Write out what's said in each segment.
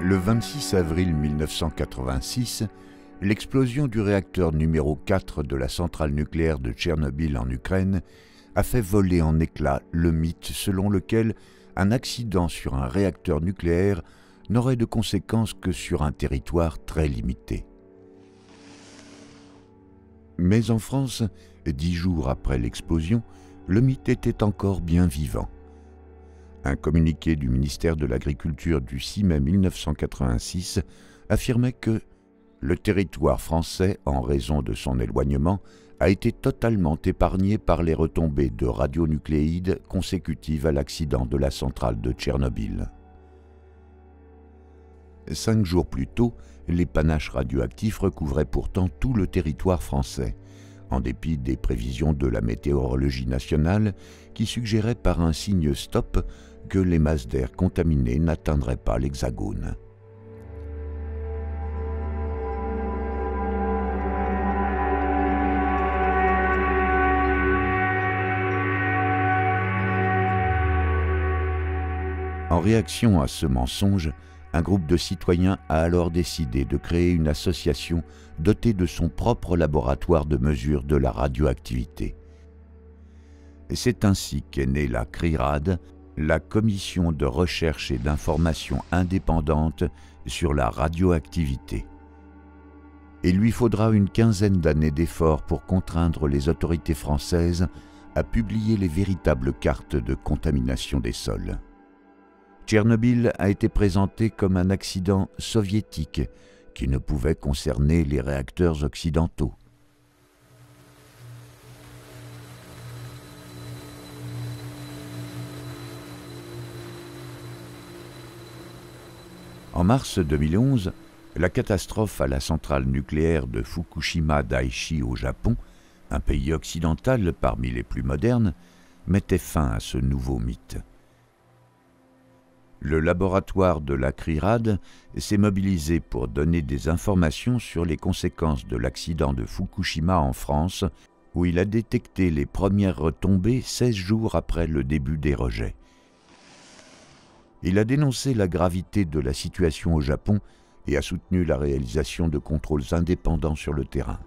Le 26 avril 1986, l'explosion du réacteur numéro 4 de la centrale nucléaire de Tchernobyl en Ukraine a fait voler en éclats le mythe selon lequel un accident sur un réacteur nucléaire n'aurait de conséquences que sur un territoire très limité. Mais en France, 10 jours après l'explosion, le mythe était encore bien vivant. Un communiqué du ministère de l'Agriculture du 6 mai 1986 affirmait que le territoire français, en raison de son éloignement, a été totalement épargné par les retombées de radionucléides consécutives à l'accident de la centrale de Tchernobyl. 5 jours plus tôt, les panaches radioactifs recouvraient pourtant tout le territoire français, en dépit des prévisions de la météorologie nationale qui suggéraient par un signe stop que les masses d'air contaminées n'atteindraient pas l'Hexagone. En réaction à ce mensonge, un groupe de citoyens a alors décidé de créer une association dotée de son propre laboratoire de mesure de la radioactivité. Et c'est ainsi qu'est née la CRIRAD, la Commission de recherche et d'information indépendante sur la radioactivité. Il lui faudra une quinzaine d'années d'efforts pour contraindre les autorités françaises à publier les véritables cartes de contamination des sols. Tchernobyl a été présenté comme un accident soviétique qui ne pouvait concerner les réacteurs occidentaux. En mars 2011, la catastrophe à la centrale nucléaire de Fukushima Daiichi au Japon, un pays occidental parmi les plus modernes, mettait fin à ce nouveau mythe. Le laboratoire de la CRIRAD s'est mobilisé pour donner des informations sur les conséquences de l'accident de Fukushima en France, où il a détecté les premières retombées 16 jours après le début des rejets. Il a dénoncé la gravité de la situation au Japon et a soutenu la réalisation de contrôles indépendants sur le terrain.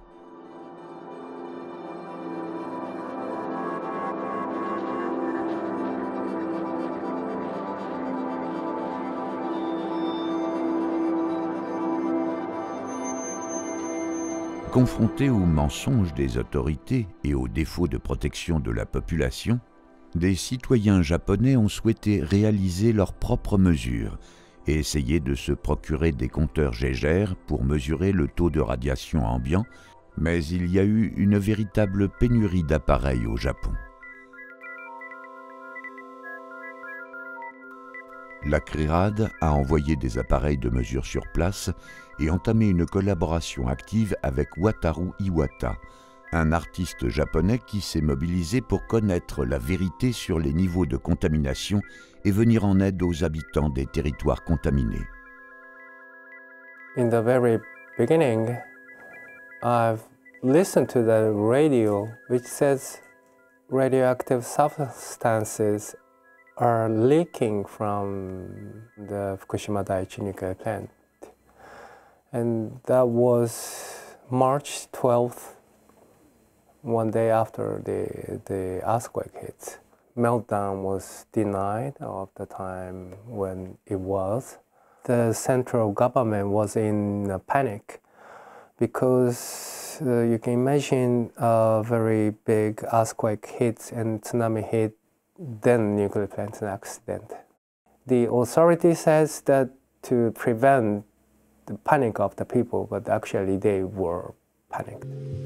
Confrontés aux mensonges des autorités et aux défauts de protection de la population, des citoyens japonais ont souhaité réaliser leurs propres mesures et essayer de se procurer des compteurs Geiger pour mesurer le taux de radiation ambiant, mais il y a eu une véritable pénurie d'appareils au Japon. La CRIRAD a envoyé des appareils de mesure sur place et entamé une collaboration active avec Wataru Iwata, un artiste japonais qui s'est mobilisé pour connaître la vérité sur les niveaux de contamination et venir en aide aux habitants des territoires contaminés. In the very beginning, I've listened to the radio which says radioactive substances are leaking from the Fukushima Daiichi nuclear plant. And that was March 12th, one day after the earthquake hit. Meltdown was denied of the time when it was. The central government was in a panic because you can imagine a very big earthquake hit and tsunami hit, then nuclear plant accident. The authority says that to prevent the panic of the people, but actually they were panicked.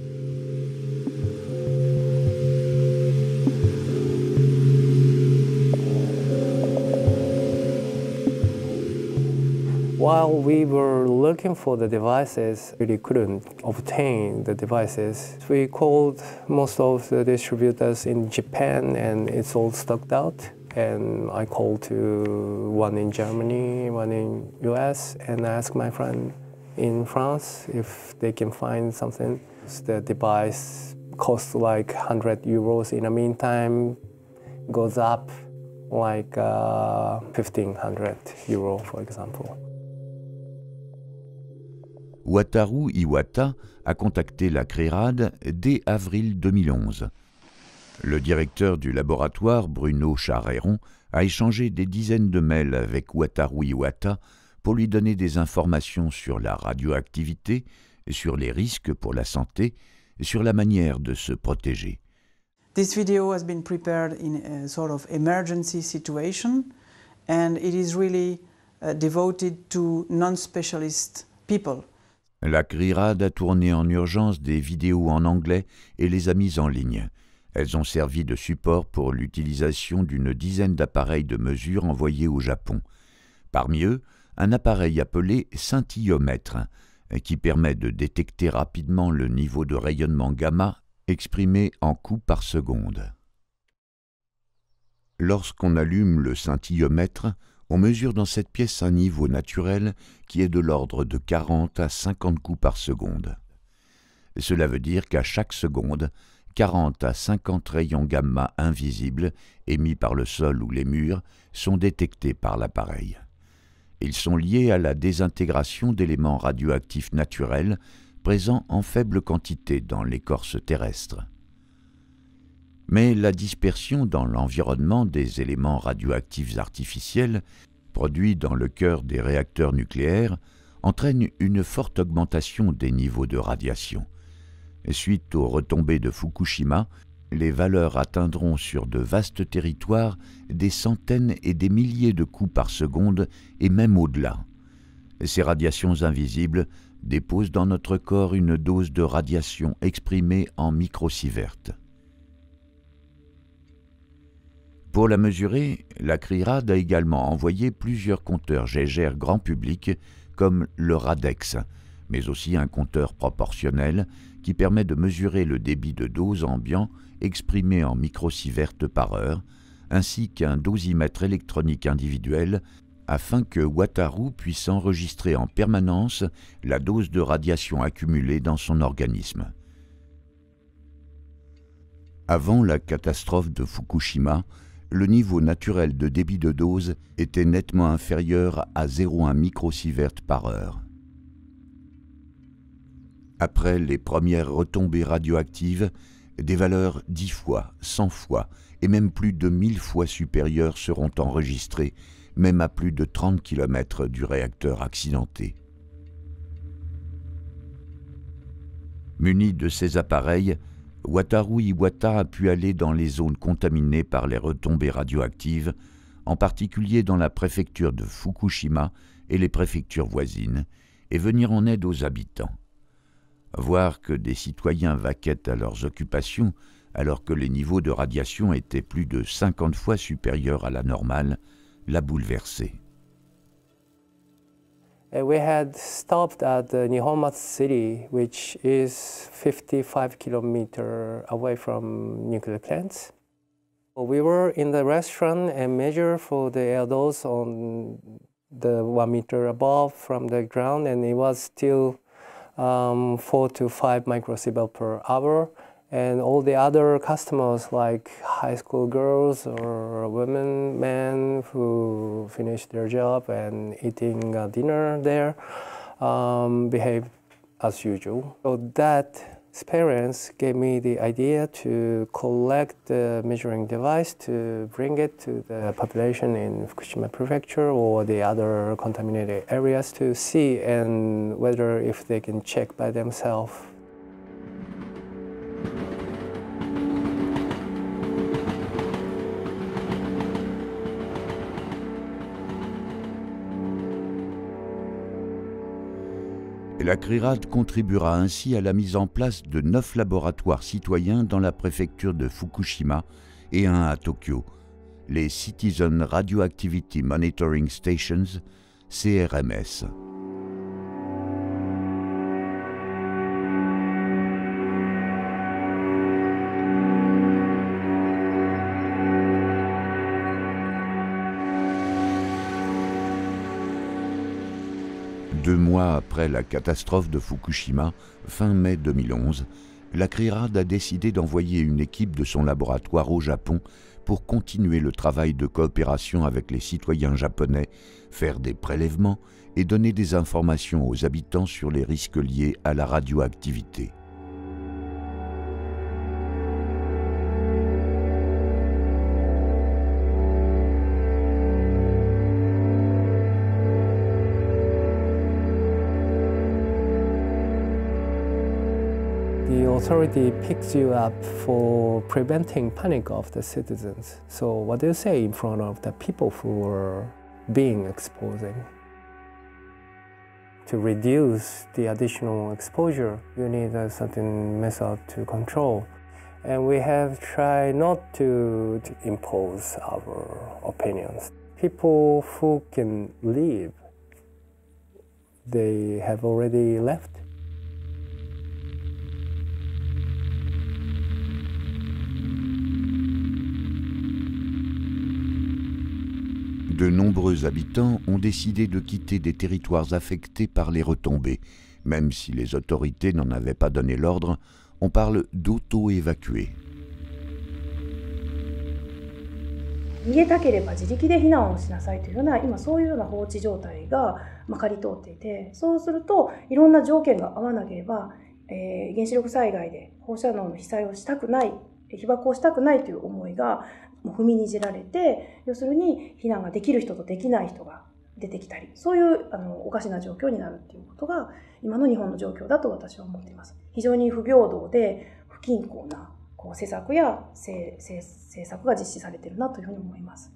While we were looking for the devices, we couldn't obtain the devices. We called most of the distributors in Japan and it's all stocked out. And I called to one in Germany, one in US, and I asked my friend in France if they can find something. The device costs like 100 euros. In the meantime, goes up like 1,500 euro, for example. Wataru Iwata a contacté la CRIRAD dès avril 2011. Le directeur du laboratoire, Bruno Charéron, a échangé des dizaines de mails avec Wataru Iwata pour lui donner des informations sur la radioactivité, sur les risques pour la santé et sur la manière de se protéger. This video has been prepared in a sort of emergency situation, and it is really devoted to non-specialist people. La CRIRAD a tourné en urgence des vidéos en anglais et les a mises en ligne. Elles ont servi de support pour l'utilisation d'une dizaine d'appareils de mesure envoyés au Japon. Parmi eux, un appareil appelé scintillomètre, qui permet de détecter rapidement le niveau de rayonnement gamma exprimé en coups par seconde. Lorsqu'on allume le scintillomètre, on mesure dans cette pièce un niveau naturel qui est de l'ordre de 40 à 50 coups par seconde. Cela veut dire qu'à chaque seconde, 40 à 50 rayons gamma invisibles émis par le sol ou les murs sont détectés par l'appareil. Ils sont liés à la désintégration d'éléments radioactifs naturels présents en faible quantité dans l'écorce terrestre. Mais la dispersion dans l'environnement des éléments radioactifs artificiels, produits dans le cœur des réacteurs nucléaires, entraîne une forte augmentation des niveaux de radiation. Suite aux retombées de Fukushima, les valeurs atteindront sur de vastes territoires des centaines et des milliers de coups par seconde et même au-delà. Ces radiations invisibles déposent dans notre corps une dose de radiation exprimée en microsieverts. Pour la mesurer, la CRIRAD a également envoyé plusieurs compteurs Geiger grand public comme le Radex, mais aussi un compteur proportionnel qui permet de mesurer le débit de dose ambiant exprimé en microsieverts par heure, ainsi qu'un dosimètre électronique individuel afin que Wataru puisse enregistrer en permanence la dose de radiation accumulée dans son organisme. Avant la catastrophe de Fukushima, le niveau naturel de débit de dose était nettement inférieur à 0,1 microsievert par heure. Après les premières retombées radioactives, des valeurs 10 fois, 100 fois et même plus de 1000 fois supérieures seront enregistrées, même à plus de 30 km du réacteur accidenté. Muni de ces appareils, Wataru Iwata a pu aller dans les zones contaminées par les retombées radioactives, en particulier dans la préfecture de Fukushima et les préfectures voisines, et venir en aide aux habitants. Voir que des citoyens vaquaient à leurs occupations alors que les niveaux de radiation étaient plus de 50 fois supérieurs à la normale l'a bouleversé. We had stopped at Nihonmatsu City, which is 55 kilometers away from nuclear plants. We were in the restaurant and measured for the air dose on the 1 meter above from the ground, and it was still 4 to 5 microsievert per hour. And all the other customers, like high school girls or women, men who finished their job and eating dinner there, behaved as usual. So that experience gave me the idea to collect the measuring device to bring it to the population in Fukushima Prefecture or the other contaminated areas to see and whether if they can check by themselves. La CRIRAD contribuera ainsi à la mise en place de 9 laboratoires citoyens dans la préfecture de Fukushima et un à Tokyo, les Citizen Radioactivity Monitoring Stations, CRMS. Deux mois après la catastrophe de Fukushima, fin mai 2011, la CRIRAD a décidé d'envoyer une équipe de son laboratoire au Japon pour continuer le travail de coopération avec les citoyens japonais, faire des prélèvements et donner des informations aux habitants sur les risques liés à la radioactivité. The authority picks you up for preventing panic of the citizens. So what do you say in front of the people who are being exposing? To reduce the additional exposure, you need a certain method to control. And we have tried not to impose our opinions. People who can leave, they have already left. De nombreux habitants ont décidé de quitter des territoires affectés par les retombées. Même si les autorités n'en avaient pas donné l'ordre, on parle d'auto-évacuer. 逃げたければ自力で避難をしなさいというような、今そういうような法治状態が刈り通っていて、そうするといろんな条件が合わなければ、原子力災害で放射能の被災をしたくない、被爆をしたくないという思いがもう踏みにじられて、要するに避難ができる人とできない人が出てきたり、そういうおかしな状況になるっていうことが今の日本の状況だと私は思っています。非常に不平等で不均衡な施策や政策が実施されているなというふうに思います。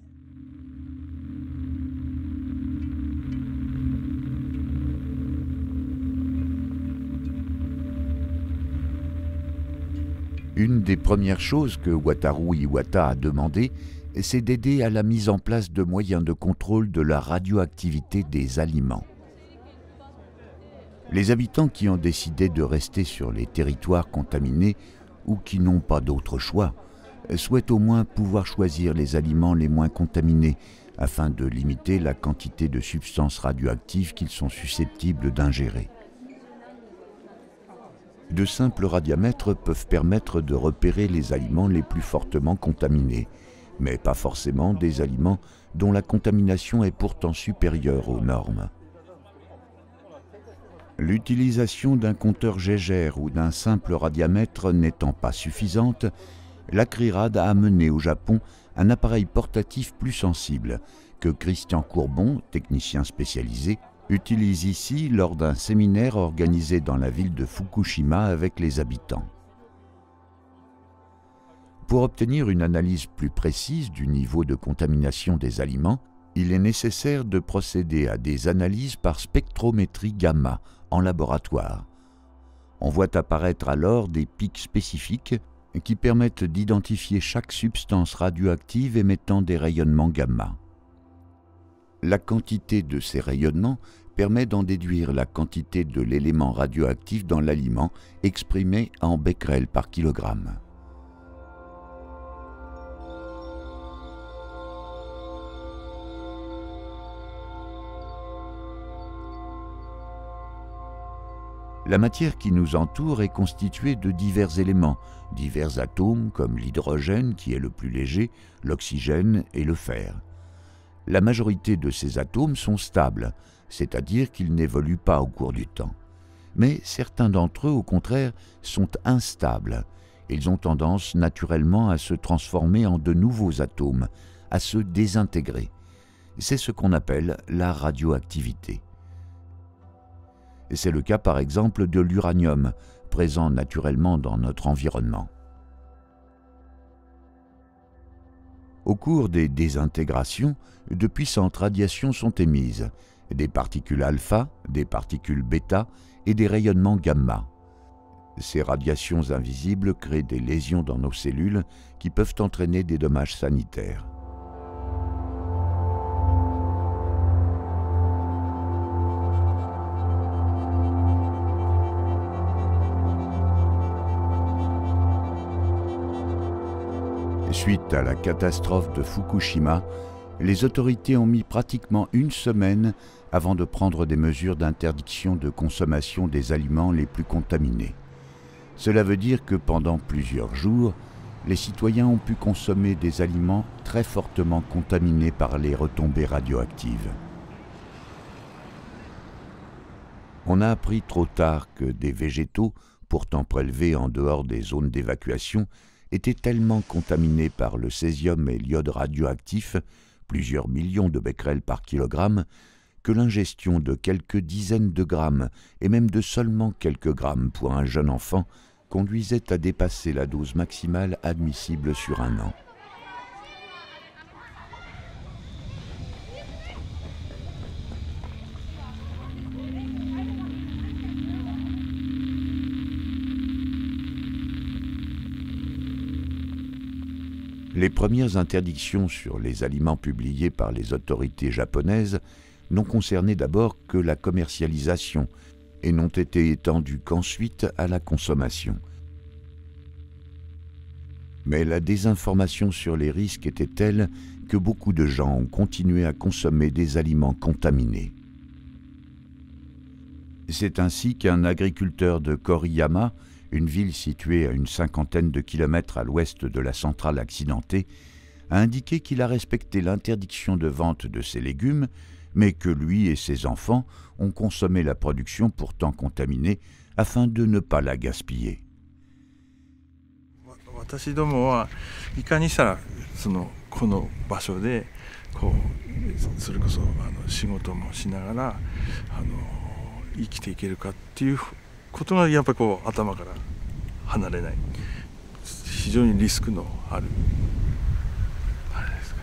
Une des premières choses que Wataru Iwata a demandé, c'est d'aider à la mise en place de moyens de contrôle de la radioactivité des aliments. Les habitants qui ont décidé de rester sur les territoires contaminés ou qui n'ont pas d'autre choix, souhaitent au moins pouvoir choisir les aliments les moins contaminés afin de limiter la quantité de substances radioactives qu'ils sont susceptibles d'ingérer. De simples radiamètres peuvent permettre de repérer les aliments les plus fortement contaminés, mais pas forcément des aliments dont la contamination est pourtant supérieure aux normes. L'utilisation d'un compteur Geiger ou d'un simple radiamètre n'étant pas suffisante, la CRIRAD a amené au Japon un appareil portatif plus sensible que Christian Courbon, technicien spécialisé, utilise ici lors d'un séminaire organisé dans la ville de Fukushima avec les habitants. Pour obtenir une analyse plus précise du niveau de contamination des aliments, il est nécessaire de procéder à des analyses par spectrométrie gamma en laboratoire. On voit apparaître alors des pics spécifiques qui permettent d'identifier chaque substance radioactive émettant des rayonnements gamma. La quantité de ces rayonnements permet d'en déduire la quantité de l'élément radioactif dans l'aliment exprimé en becquerel par kilogramme. La matière qui nous entoure est constituée de divers éléments, divers atomes comme l'hydrogène qui est le plus léger, l'oxygène et le fer. La majorité de ces atomes sont stables, c'est-à-dire qu'ils n'évoluent pas au cours du temps. Mais certains d'entre eux, au contraire, sont instables. Ils ont tendance naturellement à se transformer en de nouveaux atomes, à se désintégrer. C'est ce qu'on appelle la radioactivité. C'est le cas par exemple de l'uranium, présent naturellement dans notre environnement. Au cours des désintégrations, de puissantes radiations sont émises, des particules alpha, des particules bêta et des rayonnements gamma. Ces radiations invisibles créent des lésions dans nos cellules qui peuvent entraîner des dommages sanitaires. Suite à la catastrophe de Fukushima, les autorités ont mis pratiquement une semaine avant de prendre des mesures d'interdiction de consommation des aliments les plus contaminés. Cela veut dire que pendant plusieurs jours, les citoyens ont pu consommer des aliments très fortement contaminés par les retombées radioactives. On a appris trop tard que des végétaux, pourtant prélevés en dehors des zones d'évacuation, étaient tellement contaminés par le césium et l'iode radioactifs, plusieurs millions de becquerels par kilogramme, que l'ingestion de quelques dizaines de grammes, et même de seulement quelques grammes pour un jeune enfant, conduisait à dépasser la dose maximale admissible sur un an. Les premières interdictions sur les aliments publiées par les autorités japonaises n'ont concerné d'abord que la commercialisation et n'ont été étendues qu'ensuite à la consommation. Mais la désinformation sur les risques était telle que beaucoup de gens ont continué à consommer des aliments contaminés. C'est ainsi qu'un agriculteur de Koriyama, une ville située à une cinquantaine de kilomètres à l'ouest de la centrale accidentée, a indiqué qu'il a respecté l'interdiction de vente de ses légumes, mais que lui et ses enfants ont consommé la production pourtant contaminée afin de ne pas la gaspiller. 私どもはいかにしたらこの場所でそれこそ仕事もしながら生きていけるかっていうことがやっぱり頭から離れない非常にリスクのあるあれですか。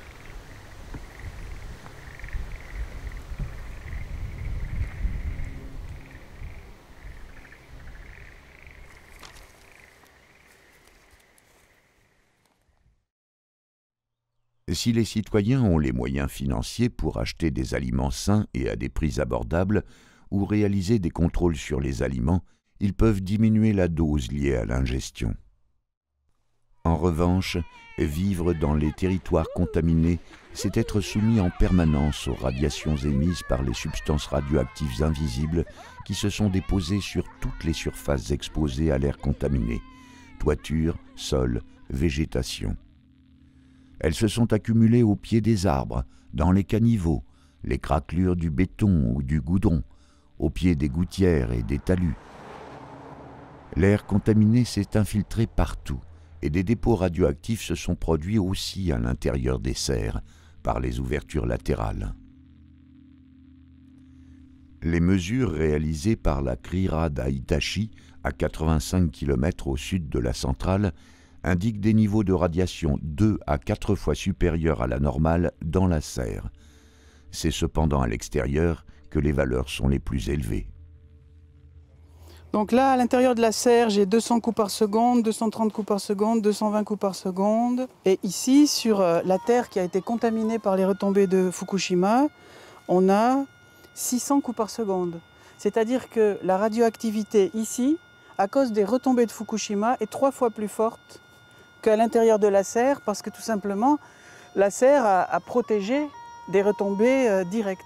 Si les citoyens ont les moyens financiers pour acheter des aliments sains et à des prix abordables, ou réaliser des contrôles sur les aliments, ils peuvent diminuer la dose liée à l'ingestion. En revanche, vivre dans les territoires contaminés, c'est être soumis en permanence aux radiations émises par les substances radioactives invisibles qui se sont déposées sur toutes les surfaces exposées à l'air contaminé, toiture, sol, végétation. Elles se sont accumulées au pied des arbres, dans les caniveaux, les craquelures du béton ou du goudron, au pied des gouttières et des talus. L'air contaminé s'est infiltré partout et des dépôts radioactifs se sont produits aussi à l'intérieur des serres, par les ouvertures latérales. Les mesures réalisées par la CRIRA d'Aitachi, à 85 km au sud de la centrale, indiquent des niveaux de radiation 2 à 4 fois supérieurs à la normale dans la serre. C'est cependant à l'extérieur que les valeurs sont les plus élevées. Donc là, à l'intérieur de la serre, j'ai 200 coups par seconde, 230 coups par seconde, 220 coups par seconde. Et ici, sur la terre qui a été contaminée par les retombées de Fukushima, on a 600 coups par seconde. C'est-à-dire que la radioactivité ici, à cause des retombées de Fukushima, est 3 fois plus forte qu'à l'intérieur de la serre, parce que tout simplement, la serre a protégé des retombées directes.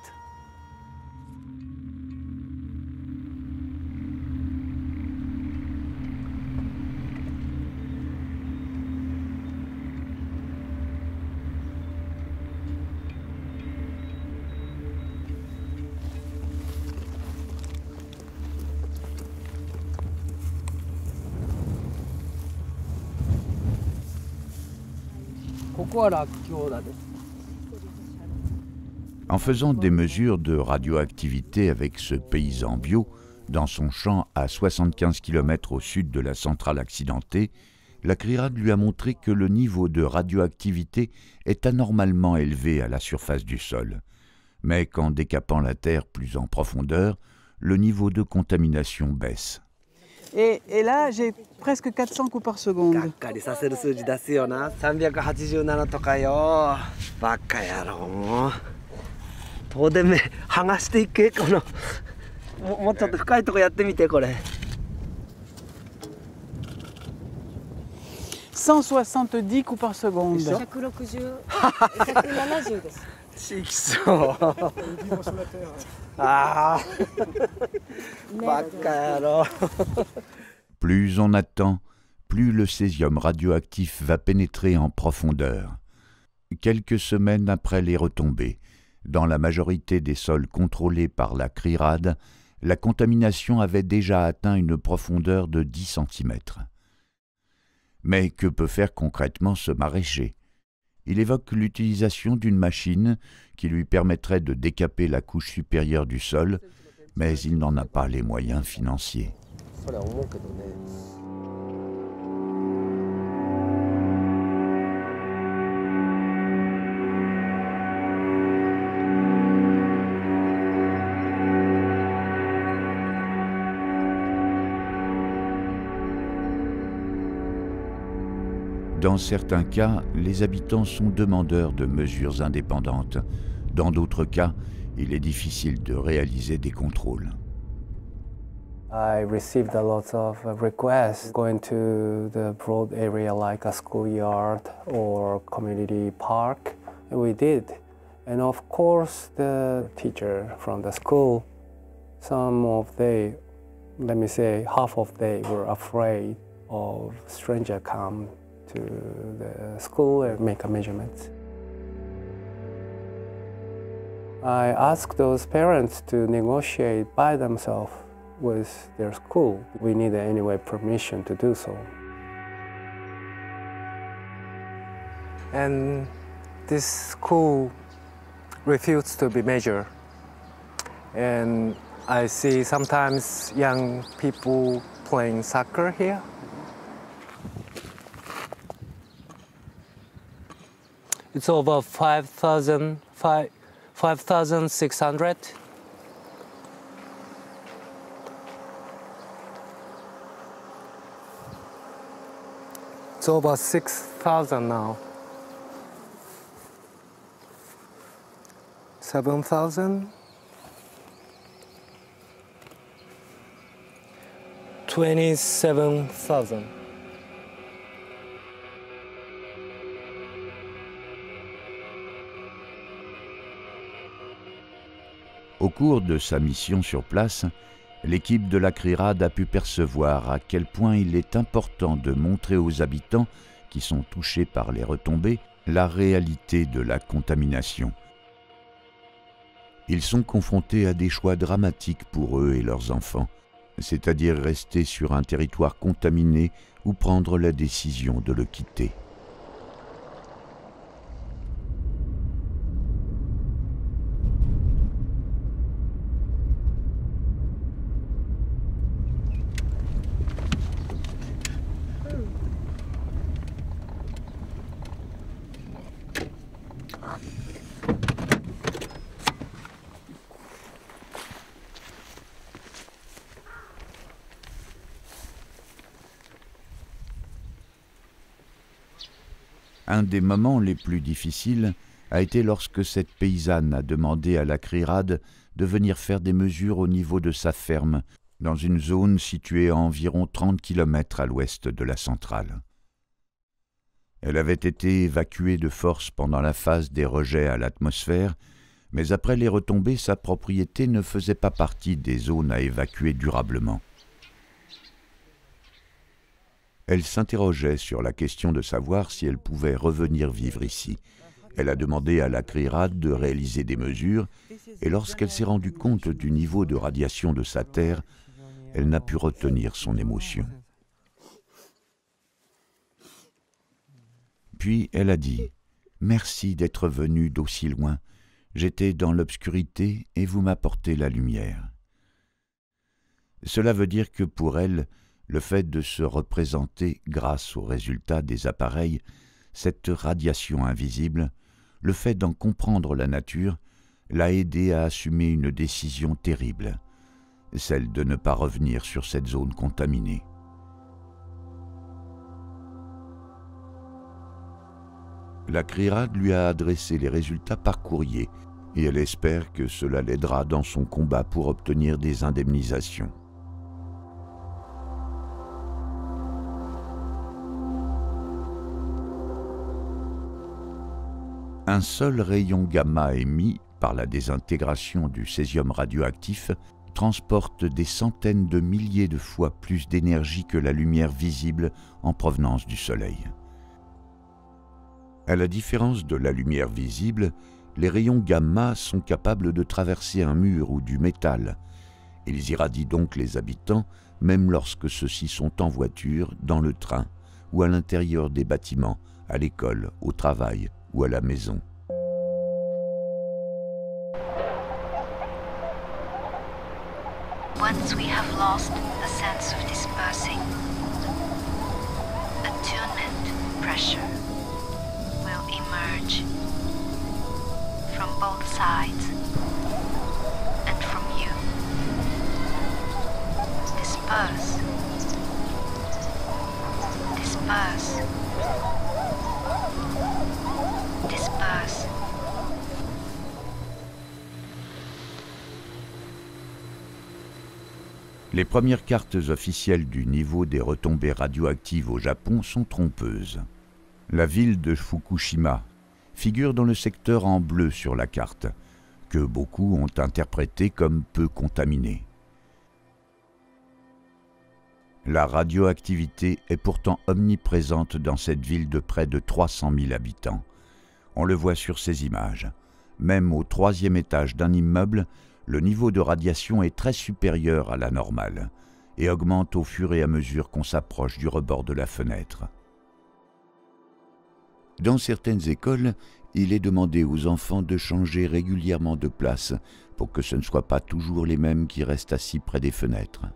En faisant des mesures de radioactivité avec ce paysan bio, dans son champ à 75 km au sud de la centrale accidentée, la CRIRAD lui a montré que le niveau de radioactivité est anormalement élevé à la surface du sol, mais qu'en décapant la terre plus en profondeur, le niveau de contamination baisse. Et là, j'ai presque 400 coups par seconde. « 170 coups par seconde. » Plus on attend, plus le césium radioactif va pénétrer en profondeur. Quelques semaines après les retombées, dans la majorité des sols contrôlés par la CRIRAD, la contamination avait déjà atteint une profondeur de 10 cm. Mais que peut faire concrètement ce maraîcher? Il évoque l'utilisation d'une machine qui lui permettrait de décaper la couche supérieure du sol, mais il n'en a pas les moyens financiers. Dans certains cas, les habitants sont demandeurs de mesures indépendantes. Dans d'autres cas, il est difficile de réaliser des contrôles. I received a lot of requests going to the broad area like a schoolyard or community park. We did. And of course, the teacher from the school, some of they, let me say, half of they were afraid of stranger come to the school and make a measurement. I asked those parents to negotiate by themselves with their school. We need anyway permission to do so. And this school refused to be measured. And I see sometimes young people playing soccer here. It's over 5,600. It's over 6,000 now. 7,000. 27,000. Au cours de sa mission sur place, l'équipe de la CRIRAD a pu percevoir à quel point il est important de montrer aux habitants qui sont touchés par les retombées la réalité de la contamination. Ils sont confrontés à des choix dramatiques pour eux et leurs enfants, c'est-à-dire rester sur un territoire contaminé ou prendre la décision de le quitter. Un des moments les plus difficiles a été lorsque cette paysanne a demandé à la CRIRAD de venir faire des mesures au niveau de sa ferme, dans une zone située à environ 30 km à l'ouest de la centrale. Elle avait été évacuée de force pendant la phase des rejets à l'atmosphère, mais après les retombées, sa propriété ne faisait pas partie des zones à évacuer durablement. Elle s'interrogeait sur la question de savoir si elle pouvait revenir vivre ici. Elle a demandé à la CRIRAD de réaliser des mesures, et lorsqu'elle s'est rendue compte du niveau de radiation de sa terre, elle n'a pu retenir son émotion. Puis elle a dit « Merci d'être venu d'aussi loin. J'étais dans l'obscurité et vous m'apportez la lumière. » Cela veut dire que pour elle, le fait de se représenter grâce aux résultats des appareils, cette radiation invisible, le fait d'en comprendre la nature, l'a aidé à assumer une décision terrible, celle de ne pas revenir sur cette zone contaminée. La CRIRAD lui a adressé les résultats par courrier et elle espère que cela l'aidera dans son combat pour obtenir des indemnisations. Un seul rayon gamma émis par la désintégration du césium radioactif transporte des centaines de milliers de fois plus d'énergie que la lumière visible en provenance du Soleil. À la différence de la lumière visible, les rayons gamma sont capables de traverser un mur ou du métal. Ils irradient donc les habitants, même lorsque ceux-ci sont en voiture, dans le train ou à l'intérieur des bâtiments, à l'école, au travail ou à la maison. Once we have lost the sense of dispersing, attunement pressure will emerge from both sides and from you. Disperse. Disperse. Disperse. Les premières cartes officielles du niveau des retombées radioactives au Japon sont trompeuses. La ville de Fukushima figure dans le secteur en bleu sur la carte, que beaucoup ont interprété comme peu contaminée. La radioactivité est pourtant omniprésente dans cette ville de près de 300 000 habitants. On le voit sur ces images. Même au 3e étage d'un immeuble, le niveau de radiation est très supérieur à la normale et augmente au fur et à mesure qu'on s'approche du rebord de la fenêtre. Dans certaines écoles, il est demandé aux enfants de changer régulièrement de place pour que ce ne soient pas toujours les mêmes qui restent assis près des fenêtres.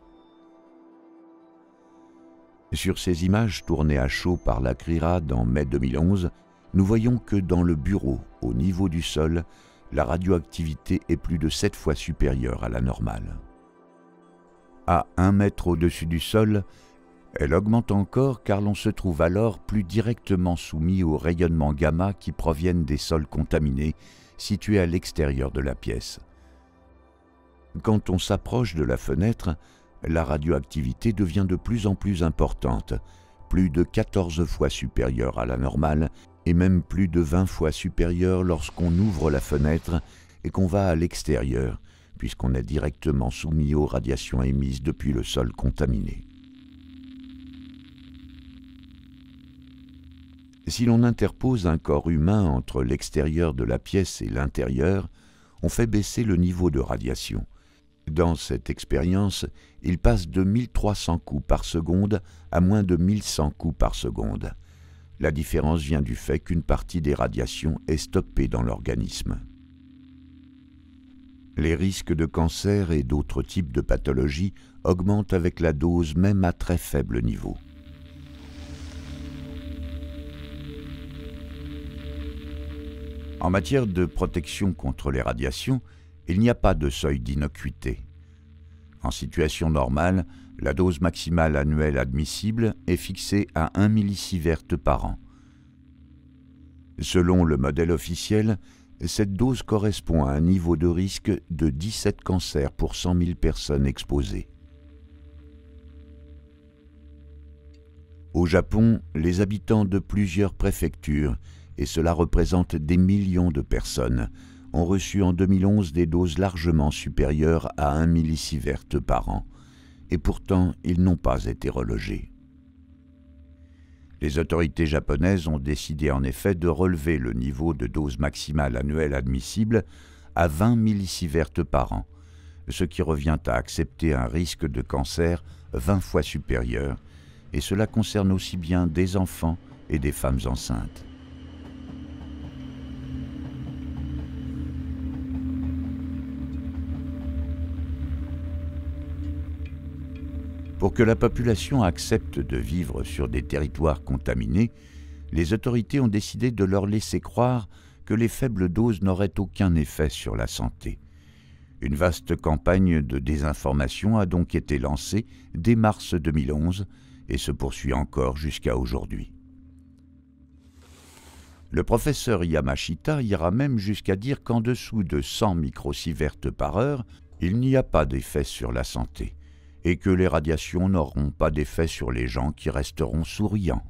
Sur ces images tournées à chaud par la CRIRAD en mai 2011, nous voyons que dans le bureau, au niveau du sol, la radioactivité est plus de 7 fois supérieure à la normale. À 1 mètre au-dessus du sol, elle augmente encore car l'on se trouve alors plus directement soumis aux rayonnements gamma qui proviennent des sols contaminés situés à l'extérieur de la pièce. Quand on s'approche de la fenêtre, la radioactivité devient de plus en plus importante, plus de 14 fois supérieure à la normale et même plus de 20 fois supérieure lorsqu'on ouvre la fenêtre et qu'on va à l'extérieur, puisqu'on est directement soumis aux radiations émises depuis le sol contaminé. Si l'on interpose un corps humain entre l'extérieur de la pièce et l'intérieur, on fait baisser le niveau de radiation. Dans cette expérience, il passe de 1300 coups par seconde à moins de 1100 coups par seconde. La différence vient du fait qu'une partie des radiations est stoppée dans l'organisme. Les risques de cancer et d'autres types de pathologies augmentent avec la dose même à très faible niveau. En matière de protection contre les radiations, il n'y a pas de seuil d'innocuité. En situation normale, la dose maximale annuelle admissible est fixée à 1 millisievert par an. Selon le modèle officiel, cette dose correspond à un niveau de risque de 17 cancers pour 100 000 personnes exposées. Au Japon, les habitants de plusieurs préfectures, et cela représente des millions de personnes, ont reçu en 2011 des doses largement supérieures à 1 millisievert par an, et pourtant ils n'ont pas été relogés. Les autorités japonaises ont décidé en effet de relever le niveau de dose maximale annuelle admissible à 20 millisieverts par an, ce qui revient à accepter un risque de cancer 20 fois supérieur, et cela concerne aussi bien des enfants et des femmes enceintes. Pour que la population accepte de vivre sur des territoires contaminés, les autorités ont décidé de leur laisser croire que les faibles doses n'auraient aucun effet sur la santé. Une vaste campagne de désinformation a donc été lancée dès mars 2011 et se poursuit encore jusqu'à aujourd'hui. Le professeur Yamashita ira même jusqu'à dire qu'en dessous de 100 microsieverts par heure, il n'y a pas d'effet sur la santé, et que les radiations n'auront pas d'effet sur les gens qui resteront souriants.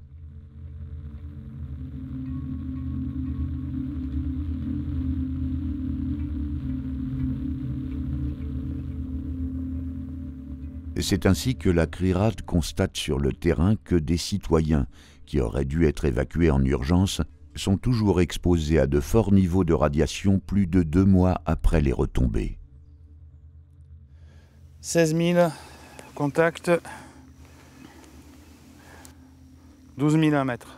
C'est ainsi que la CRIRAD constate sur le terrain que des citoyens qui auraient dû être évacués en urgence sont toujours exposés à de forts niveaux de radiation plus de 2 mois après les retombées. 16 000 contacts, 12 000 à 1 mètre.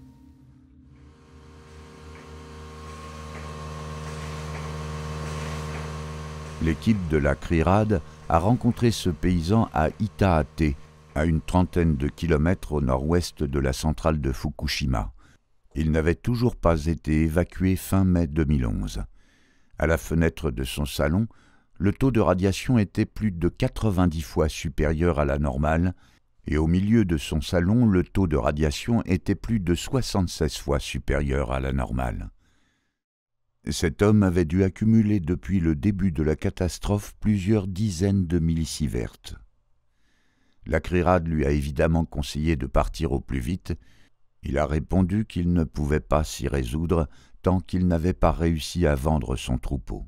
L'équipe de la CRIRAD a rencontré ce paysan à Itaate, à une trentaine de kilomètres au nord-ouest de la centrale de Fukushima. Il n'avait toujours pas été évacué fin mai 2011. À la fenêtre de son salon, le taux de radiation était plus de 90 fois supérieur à la normale, et au milieu de son salon, le taux de radiation était plus de 76 fois supérieur à la normale. Cet homme avait dû accumuler depuis le début de la catastrophe plusieurs dizaines de millisieverts. La CRIRAD lui a évidemment conseillé de partir au plus vite. Il a répondu qu'il ne pouvait pas s'y résoudre tant qu'il n'avait pas réussi à vendre son troupeau.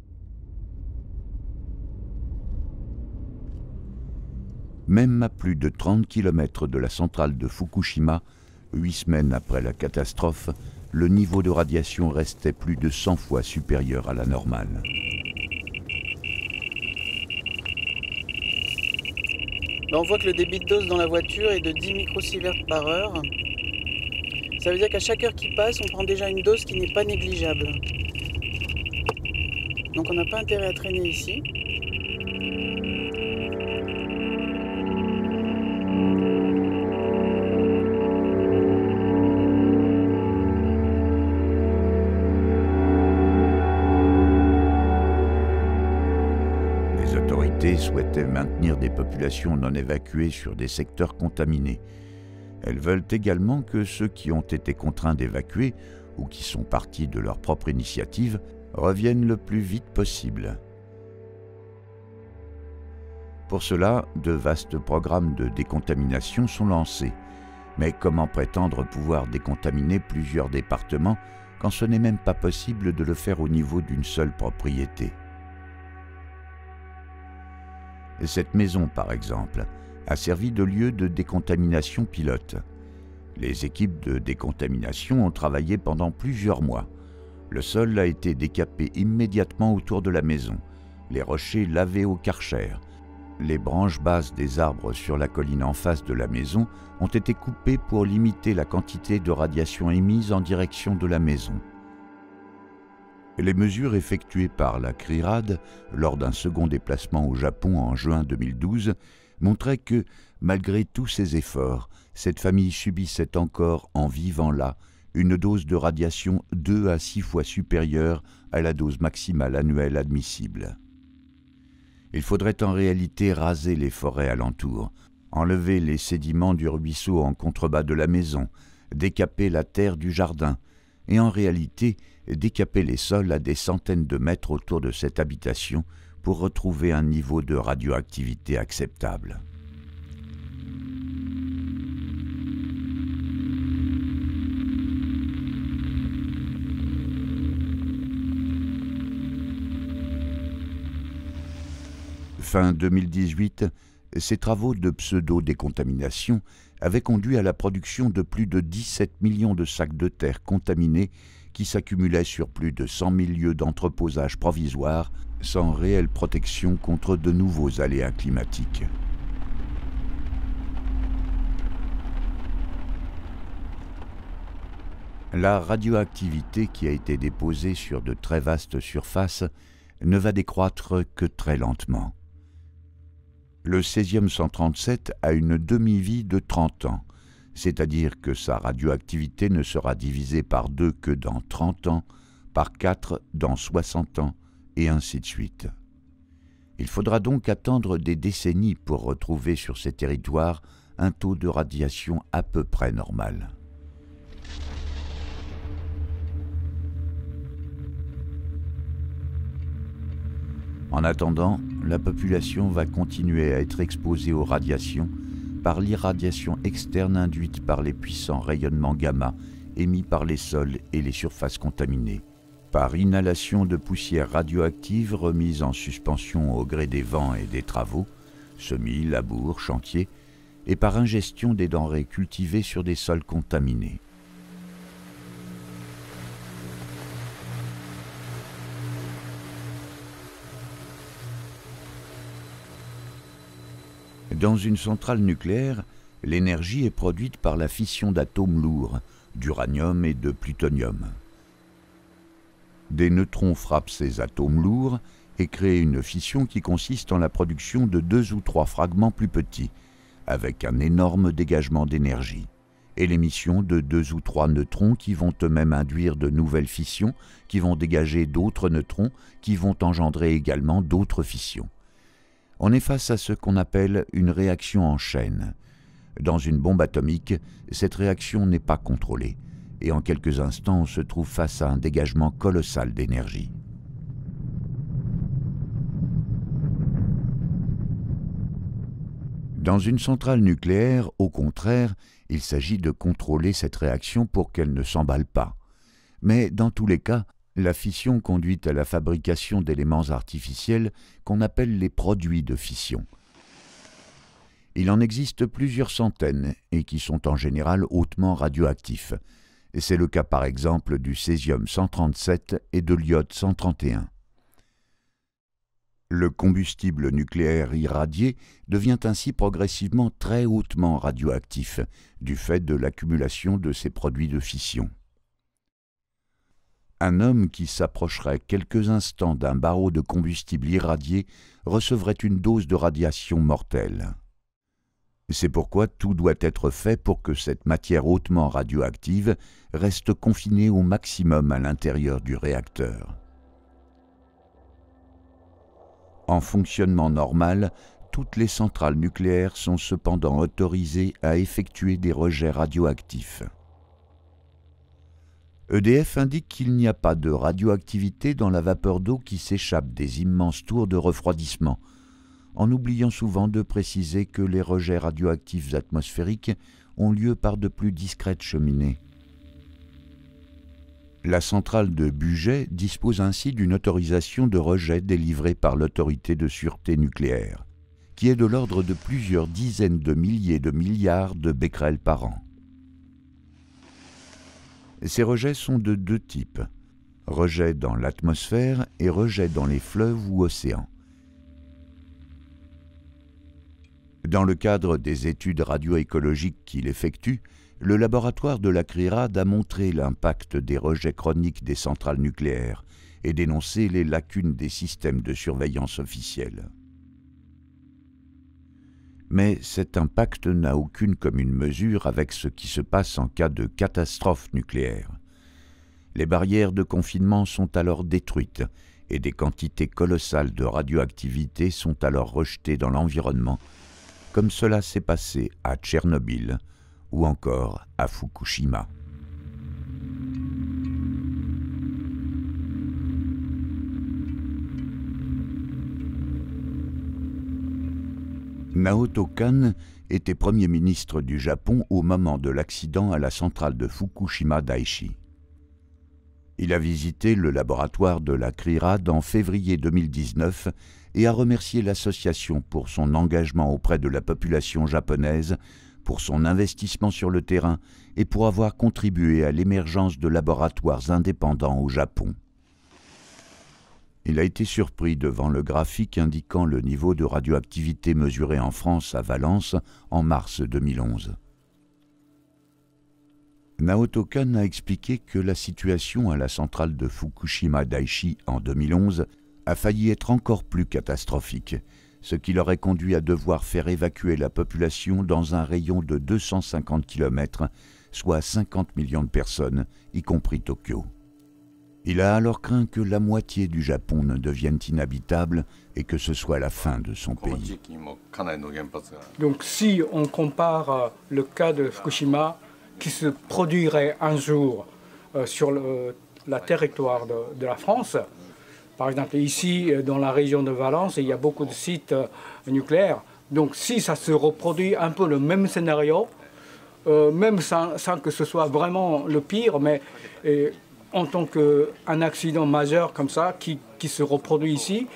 Même à plus de 30 km de la centrale de Fukushima, 8 semaines après la catastrophe, le niveau de radiation restait plus de 100 fois supérieur à la normale. On voit que le débit de dose dans la voiture est de 10 microsieverts par heure. Ça veut dire qu'à chaque heure qui passe, on prend déjà une dose qui n'est pas négligeable. Donc on n'a pas intérêt à traîner ici. Souhaitaient maintenir des populations non évacuées sur des secteurs contaminés. Elles veulent également que ceux qui ont été contraints d'évacuer ou qui sont partis de leur propre initiative reviennent le plus vite possible. Pour cela, de vastes programmes de décontamination sont lancés. Mais comment prétendre pouvoir décontaminer plusieurs départements quand ce n'est même pas possible de le faire au niveau d'une seule propriété ? Cette maison, par exemple, a servi de lieu de décontamination pilote. Les équipes de décontamination ont travaillé pendant plusieurs mois. Le sol a été décapé immédiatement autour de la maison, les rochers lavés au Karcher. Les branches basses des arbres sur la colline en face de la maison ont été coupées pour limiter la quantité de radiation émise en direction de la maison. Les mesures effectuées par la CRIRAD lors d'un second déplacement au Japon en juin 2012 montraient que, malgré tous ces efforts, cette famille subissait encore, en vivant là, une dose de radiation 2 à 6 fois supérieure à la dose maximale annuelle admissible. Il faudrait en réalité raser les forêts alentours, enlever les sédiments du ruisseau en contrebas de la maison, décaper la terre du jardin, et en réalité décaper les sols à des centaines de mètres autour de cette habitation pour retrouver un niveau de radioactivité acceptable. Fin 2018, ces travaux de pseudo-décontamination avaient conduit à la production de plus de 17 millions de sacs de terre contaminés qui s'accumulaient sur plus de 100 000 lieux d'entreposage provisoires sans réelle protection contre de nouveaux aléas climatiques. La radioactivité qui a été déposée sur de très vastes surfaces ne va décroître que très lentement. Le césium-137 a une demi-vie de 30 ans, c'est-à-dire que sa radioactivité ne sera divisée par 2 que dans 30 ans, par 4 dans 60 ans, et ainsi de suite. Il faudra donc attendre des décennies pour retrouver sur ces territoires un taux de radiation à peu près normal. En attendant, la population va continuer à être exposée aux radiations par l'irradiation externe induite par les puissants rayonnements gamma émis par les sols et les surfaces contaminées, par inhalation de poussières radioactives remises en suspension au gré des vents et des travaux, semis, labours, chantiers, et par ingestion des denrées cultivées sur des sols contaminés. Dans une centrale nucléaire, l'énergie est produite par la fission d'atomes lourds, d'uranium et de plutonium. Des neutrons frappent ces atomes lourds et créent une fission qui consiste en la production de 2 ou 3 fragments plus petits, avec un énorme dégagement d'énergie, et l'émission de 2 ou 3 neutrons qui vont eux-mêmes induire de nouvelles fissions, qui vont dégager d'autres neutrons, qui vont engendrer également d'autres fissions. On est face à ce qu'on appelle une réaction en chaîne. Dans une bombe atomique, cette réaction n'est pas contrôlée, et en quelques instants on se trouve face à un dégagement colossal d'énergie. Dans une centrale nucléaire, au contraire, il s'agit de contrôler cette réaction pour qu'elle ne s'emballe pas. Mais dans tous les cas, la fission conduit à la fabrication d'éléments artificiels qu'on appelle les produits de fission. Il en existe plusieurs centaines et qui sont en général hautement radioactifs. C'est le cas par exemple du césium-137 et de l'iode-131. Le combustible nucléaire irradié devient ainsi progressivement très hautement radioactif du fait de l'accumulation de ces produits de fission. Un homme qui s'approcherait quelques instants d'un barreau de combustible irradié recevrait une dose de radiation mortelle. C'est pourquoi tout doit être fait pour que cette matière hautement radioactive reste confinée au maximum à l'intérieur du réacteur. En fonctionnement normal, toutes les centrales nucléaires sont cependant autorisées à effectuer des rejets radioactifs. EDF indique qu'il n'y a pas de radioactivité dans la vapeur d'eau qui s'échappe des immenses tours de refroidissement, en oubliant souvent de préciser que les rejets radioactifs atmosphériques ont lieu par de plus discrètes cheminées. La centrale de Bugey dispose ainsi d'une autorisation de rejet délivrée par l'autorité de sûreté nucléaire, qui est de l'ordre de plusieurs dizaines de milliers de milliards de becquerels par an. Ces rejets sont de 2 types, rejet dans l'atmosphère et rejet dans les fleuves ou océans. Dans le cadre des études radioécologiques qu'il effectue, le laboratoire de la CRIRAD a montré l'impact des rejets chroniques des centrales nucléaires et dénoncé les lacunes des systèmes de surveillance officiels. Mais cet impact n'a aucune commune mesure avec ce qui se passe en cas de catastrophe nucléaire. Les barrières de confinement sont alors détruites et des quantités colossales de radioactivité sont alors rejetées dans l'environnement, comme cela s'est passé à Tchernobyl ou encore à Fukushima. Naoto Kan était Premier ministre du Japon au moment de l'accident à la centrale de Fukushima Daiichi. Il a visité le laboratoire de la CRIRAD en février 2019 et a remercié l'association pour son engagement auprès de la population japonaise, pour son investissement sur le terrain et pour avoir contribué à l'émergence de laboratoires indépendants au Japon. Il a été surpris devant le graphique indiquant le niveau de radioactivité mesuré en France à Valence en mars 2011. Naoto Kan a expliqué que la situation à la centrale de Fukushima Daiichi en 2011 a failli être encore plus catastrophique, ce qui l'aurait conduit à devoir faire évacuer la population dans un rayon de 250 km, soit 50 millions de personnes, y compris Tokyo. Il a alors craint que la moitié du Japon ne devienne inhabitable et que ce soit la fin de son pays. Donc si on compare le cas de Fukushima qui se produirait un jour sur le territoire de la France, par exemple ici dans la région de Valence, il y a beaucoup de sites nucléaires. Donc si ça se reproduit un peu le même scénario, même sans que ce soit vraiment le pire, mais en tant qu'un accident majeur comme ça qui se reproduit ici,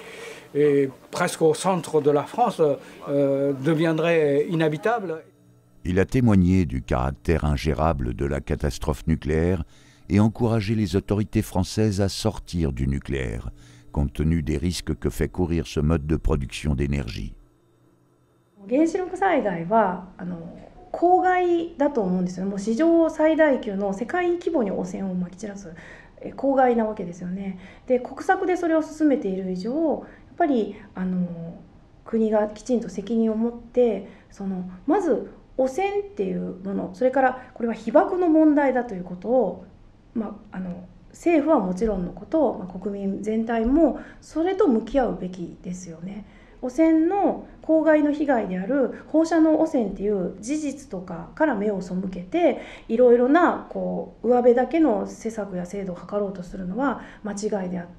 et presque au centre de la France deviendrait inhabitable. Il a témoigné du caractère ingérable de la catastrophe nucléaire et encouragé les autorités françaises à sortir du nucléaire, compte tenu des risques que fait courir ce mode de production d'énergie. 原子力災害は公害だと思うんですよね。もう史上最大級の世界規模に汚染をまき散らす公害なわけですよね。で、国策でそれを進めている以上、やっぱり国がきちんと責任を持ってまず汚染っていうもの、それからこれは被爆の問題だということを、政府はもちろんのこと、国民全体もそれと向き合うべきですよね。汚染の公害の被害である放射能汚染っていう事実とかから目を背けて、いろいろな上辺だけの施策や制度を図ろうとするのは間違いであって、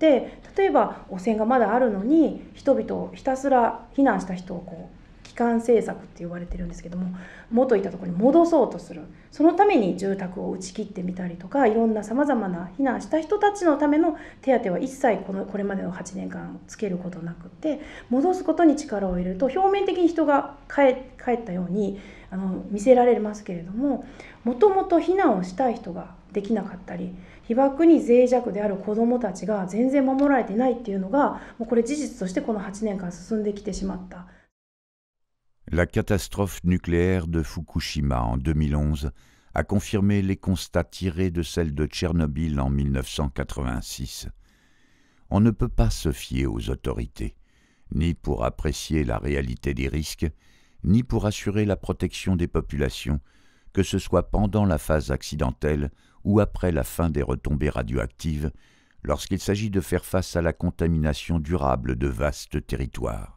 例えば汚染がまだあるのに人々をひたすら避難した人を帰還政策って言われてるんですけども、元いたところに戻そうとする、そのために住宅を打ち切ってみたりとか、いろんなさまざまな避難した人たちのための手当は一切これまでの8年間つけることなくて、戻すことに力を入れると表面的に人が帰ったように見せられますけれども、もともと避難をしたい人ができなかったり、被爆に脆弱である子どもたちが全然守られてないっていうのが、もうこれ事実としてこの8年間進んできてしまった。 La catastrophe nucléaire de Fukushima en 2011 a confirmé les constats tirés de celle de Tchernobyl en 1986. On ne peut pas se fier aux autorités, ni pour apprécier la réalité des risques, ni pour assurer la protection des populations, que ce soit pendant la phase accidentelle ou après la fin des retombées radioactives, lorsqu'il s'agit de faire face à la contamination durable de vastes territoires.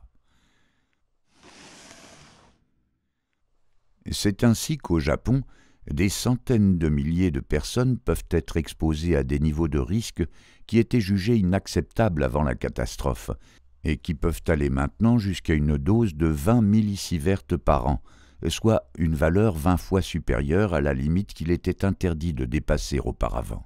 C'est ainsi qu'au Japon, des centaines de milliers de personnes peuvent être exposées à des niveaux de risque qui étaient jugés inacceptables avant la catastrophe et qui peuvent aller maintenant jusqu'à une dose de 20 millisieverts par an, soit une valeur 20 fois supérieure à la limite qu'il était interdit de dépasser auparavant.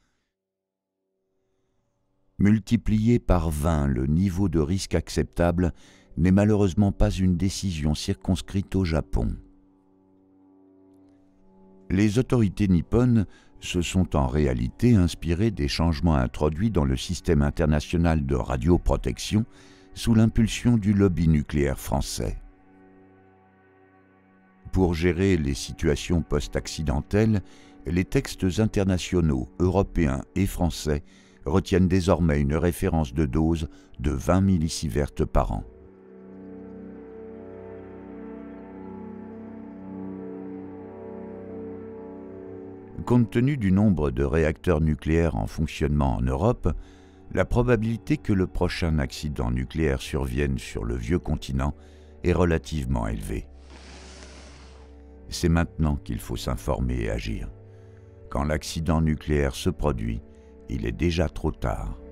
Multiplier par 20 le niveau de risque acceptable n'est malheureusement pas une décision circonscrite au Japon. Les autorités nippones se sont en réalité inspirées des changements introduits dans le système international de radioprotection sous l'impulsion du lobby nucléaire français. Pour gérer les situations post-accidentelles, les textes internationaux, européens et français retiennent désormais une référence de dose de 20 millisieverts par an. Compte tenu du nombre de réacteurs nucléaires en fonctionnement en Europe, la probabilité que le prochain accident nucléaire survienne sur le vieux continent est relativement élevée. C'est maintenant qu'il faut s'informer et agir. Quand l'accident nucléaire se produit, il est déjà trop tard.